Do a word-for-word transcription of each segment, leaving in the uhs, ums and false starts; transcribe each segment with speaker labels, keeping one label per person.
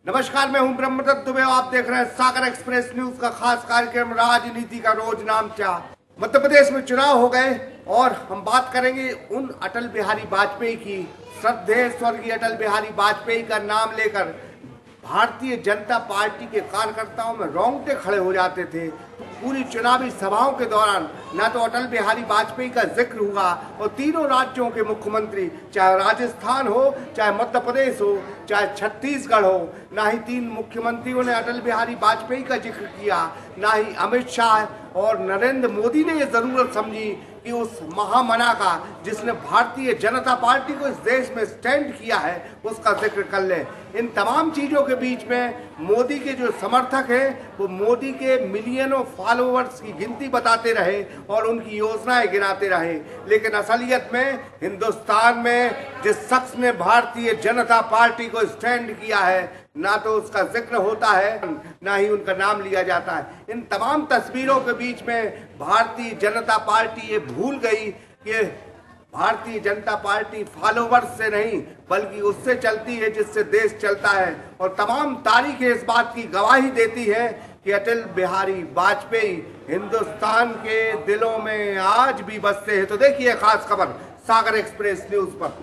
Speaker 1: नमस्कार, मैं हूं ब्रह्मदत्त दुबे। आप देख रहे हैं सागर एक्सप्रेस न्यूज का खास कार्यक्रम राजनीति का रोज नाम क्या। मध्य प्रदेश में चुनाव हो गए और हम बात करेंगे उन अटल बिहारी वाजपेयी की। श्रद्धेय स्वर्गीय अटल बिहारी वाजपेयी का नाम लेकर भारतीय जनता पार्टी के कार्यकर्ताओं में रोंगटे खड़े हो जाते थे। तो पूरी चुनावी सभाओं के दौरान न तो अटल बिहारी वाजपेयी का जिक्र हुआ और तीनों राज्यों के मुख्यमंत्री, चाहे राजस्थान हो, चाहे मध्य प्रदेश हो, चाहे छत्तीसगढ़ हो, ना ही तीन मुख्यमंत्रियों ने अटल बिहारी वाजपेयी का जिक्र किया, ना ही अमित शाह और नरेंद्र मोदी ने यह जरूरत समझी कि उस महामना का, जिसने भारतीय जनता पार्टी को इस देश में स्टैंड किया है, उसका जिक्र कर ले। इन तमाम चीजों के बीच में मोदी के जो समर्थक हैं वो मोदी के मिलियनों फॉलोअर्स की गिनती बताते रहे और उनकी योजनाएं गिनाते रहे, लेकिन असलियत में हिंदुस्तान में जिस शख्स ने भारतीय जनता पार्टी को स्टैंड किया है, ना तो उसका जिक्र होता है, ना ही उनका नाम लिया जाता है। इन तमाम तस्वीरों के बीच में भारतीय जनता पार्टी ये भूल गई कि भारतीय जनता पार्टी फॉलोवर्स से नहीं बल्कि उससे चलती है जिससे देश चलता है, और तमाम तारीखें इस बात की गवाही देती है कि अटल बिहारी वाजपेयी हिंदुस्तान के दिलों में आज भी बसते हैं। तो देखिए खास खबर सागर एक्सप्रेस न्यूज पर।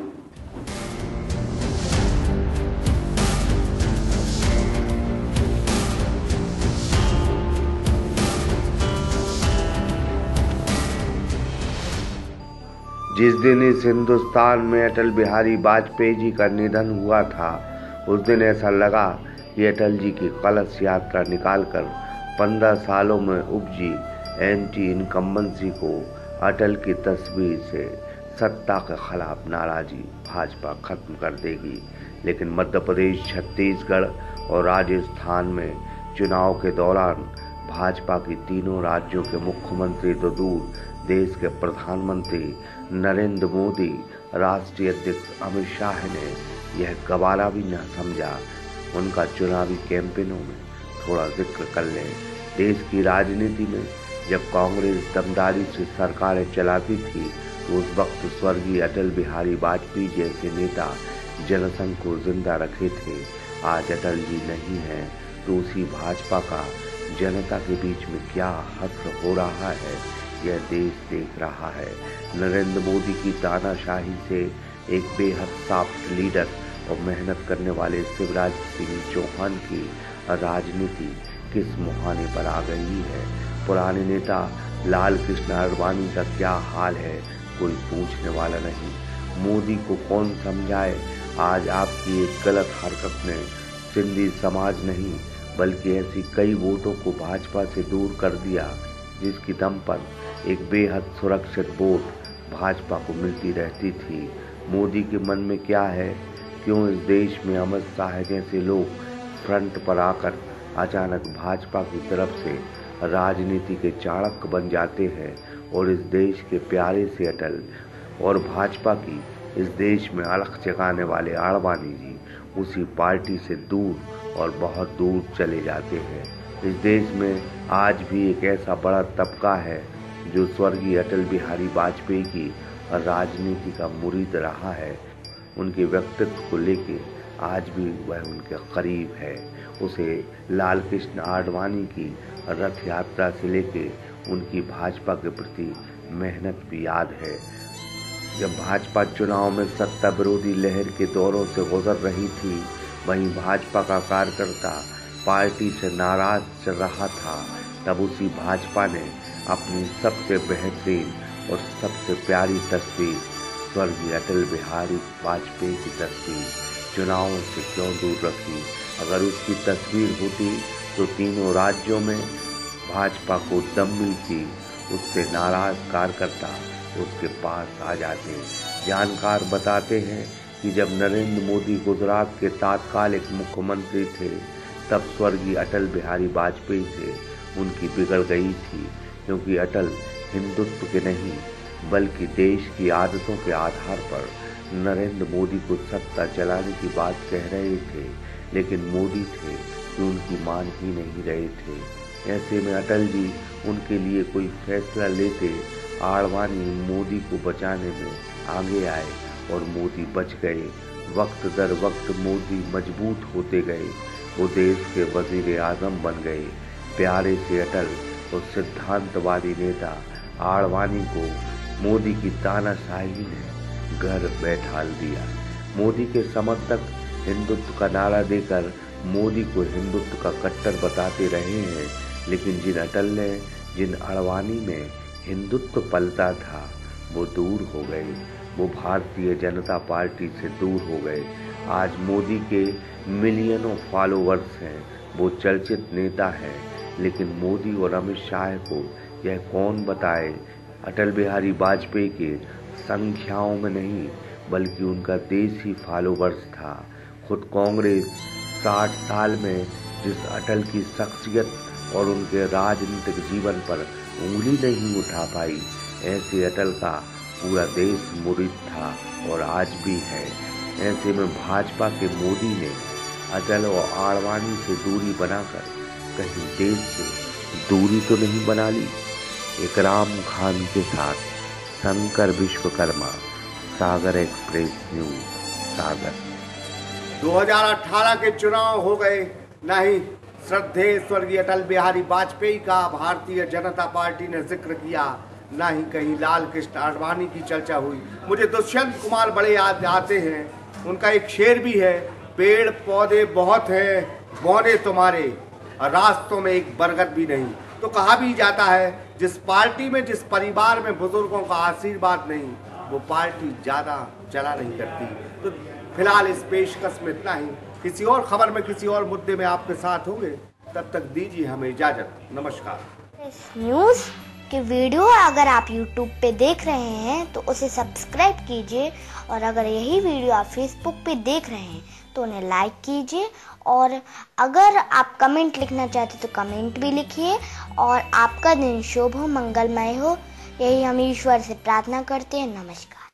Speaker 2: जिस दिन इस हिंदुस्तान में अटल बिहारी वाजपेयी जी का निधन हुआ था, उस दिन ऐसा लगा कि अटल जी की कलश यात्रा निकालकर पंद्रह सालों में उपजी एंटी इनकम्बेंसी को अटल की तस्वीर से सत्ता के खिलाफ नाराजगी भाजपा खत्म कर देगी। लेकिन मध्य प्रदेश, छत्तीसगढ़ और राजस्थान में चुनाव के दौरान भाजपा की तीनों राज्यों के मुख्यमंत्री तो दूर, देश के प्रधानमंत्री नरेंद्र मोदी, राष्ट्रीय अध्यक्ष अमित शाह ने यह गवारा भी न समझा उनका चुनावी कैंपेनों में थोड़ा जिक्र कर लें। देश की राजनीति में जब कांग्रेस दमदारी से सरकारें चलाती थी तो उस वक्त स्वर्गीय अटल बिहारी वाजपेयी जैसे नेता जनसंघ को जिंदा रखे थे। आज अटल जी नहीं हैं तो उसी भाजपा का जनता के बीच में क्या हश्र हो रहा है, यह देश देख रहा है। नरेंद्र मोदी की तानाशाही से एक बेहद सॉफ्ट लीडर और मेहनत करने वाले शिवराज सिंह चौहान की राजनीति किस मुहाने पर आ गई है। पुराने नेता लाल कृष्ण आडवाणी का क्या हाल है, कोई पूछने वाला नहीं। मोदी को कौन समझाए, आज आपकी एक गलत हरकत ने सिंधी समाज नहीं बल्कि ऐसी कई वोटों को भाजपा से दूर कर दिया जिसकी दम पर एक बेहद सुरक्षित वोट भाजपा को मिलती रहती थी। मोदी के मन में क्या है, क्यों इस देश में अमित शाह जैसे लोग फ्रंट पर आकर अचानक भाजपा की तरफ से राजनीति के चाणक्य बन जाते हैं और इस देश के प्यारे से अटल और भाजपा की इस देश में अलख जगाने वाले आडवाणी जी उसी पार्टी से दूर और बहुत दूर चले जाते हैं। इस देश में आज भी एक ऐसा बड़ा तबका है जो स्वर्गीय अटल बिहारी वाजपेयी की राजनीति का मुरीद रहा है। उनके व्यक्तित्व को लेके आज भी वह उनके करीब है। उसे लाल कृष्ण आडवाणी की रथ यात्रा से लेके उनकी भाजपा के प्रति मेहनत भी याद है। जब भाजपा चुनाव में सत्ता विरोधी लहर के दौरों से गुजर रही थी, वहीं भाजपा का कार्यकर्ता पार्टी से नाराज चल रहा था, तब उसी भाजपा ने अपनी सबसे बेहतरीन और सबसे प्यारी तस्वीर स्वर्गीय अटल बिहारी वाजपेयी की तस्वीर चुनावों से क्यों दूर रखी। अगर उसकी तस्वीर होती तो तीनों राज्यों में भाजपा को दम मिलती, उससे नाराज कार्यकर्ता उसके पास आ जाते। जानकार बताते हैं कि जब नरेंद्र मोदी गुजरात के तात्कालिक मुख्यमंत्री थे तब स्वर्गीय अटल बिहारी वाजपेयी से उनकी बिगड़ गई थी, क्योंकि अटल हिंदुत्व के नहीं बल्कि देश की आदतों के आधार पर नरेंद्र मोदी को सत्ता चलाने की बात कह रहे थे, लेकिन मोदी थे कि उनकी मान ही नहीं रहे थे। ऐसे में अटल जी उनके लिए कोई फैसला लेते, आडवाणी मोदी को बचाने में आगे आए और मोदी बच गए। वक्त दर वक्त मोदी मजबूत होते गए। वो देश के वजीर आजम बन गए। प्यारे से अटल और सिद्धांतवादी नेता आडवाणी को मोदी की तानाशाही ने घर बैठाल दिया। मोदी के समर्थक हिंदुत्व का नारा देकर मोदी को हिंदुत्व का कट्टर बताते रहे हैं, लेकिन जिन अटल ने, जिन आडवाणी में हिंदुत्व पलता था, वो दूर हो गए। वो भारतीय जनता पार्टी से दूर हो गए। आज मोदी के मिलियनों फॉलोवर्स हैं, वो चर्चित नेता है, लेकिन मोदी और अमित शाह को यह कौन बताए, अटल बिहारी वाजपेयी के संख्याओं में नहीं बल्कि उनका देश ही फॉलोवर्स था। खुद कांग्रेस साठ साल में जिस अटल की शख्सियत और उनके राजनीतिक जीवन पर उंगली नहीं उठा पाई, ऐसे अटल का पूरा देश मुरीद था और आज भी है। ऐसे में भाजपा के मोदी ने अटल और आडवाणी से दूरी बनाकर कहीं देश से दूरी तो नहीं बना ली। इकराम खान के साथ शंकर विश्वकर्मा, सागर एक्सप्रेस न्यूज, सागर।
Speaker 1: दो हज़ार अठारह के चुनाव हो गए, नहीं श्रद्धेय स्वर्गीय अटल बिहारी वाजपेयी का भारतीय जनता पार्टी ने जिक्र किया, ना ही कहीं लाल कृष्ण आडवाणी की चर्चा हुई। मुझे दुष्यंत कुमार बड़े याद आते हैं। उनका एक शेर भी है, पेड़ पौधे बहुत हैं, बौने तुम्हारे, रास्तों में एक बरगद भी नहीं। तो कहा भी जाता है, जिस पार्टी में, जिस परिवार में बुजुर्गों का आशीर्वाद नहीं, वो पार्टी ज्यादा चला नहीं करती। तो फिलहाल इस पेशकश में इतना ही। किसी और खबर में, किसी और मुद्दे में आपके साथ होंगे। तब तक दीजिए हमें इजाजत। नमस्कार।
Speaker 3: इस न्यूज़ की वीडियो अगर आप यूट्यूब पे देख रहे हैं तो उसे सब्सक्राइब कीजिए, और अगर यही वीडियो आप फेसबुक पे देख रहे हैं तो उन्हें लाइक कीजिए, और अगर आप कमेंट लिखना चाहते तो कमेंट भी लिखिए। और आपका दिन शुभ हो, मंगलमय हो, यही हम ईश्वर से प्रार्थना करते हैं। नमस्कार।